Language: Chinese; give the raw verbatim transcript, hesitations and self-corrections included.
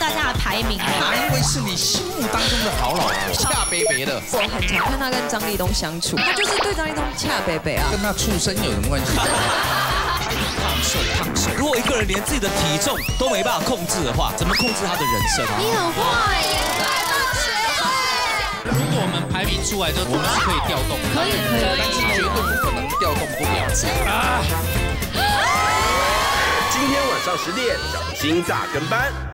大家的排名。 哪一位是你心目当中的好老婆？恰北北的。 我很常看他跟张立东相处，他就是对张立东恰北北啊。 跟他出身有什么关系？胖瘦胖瘦。 如果一个人连自己的体重都没办法控制的话，怎么控制他的人生？ 你很坏耶！ 如果我们排名出来之后，我们是可以调动， 可以可以， 但是绝对不可能调动不了。 啊！今天晚上十点，小心大跟班。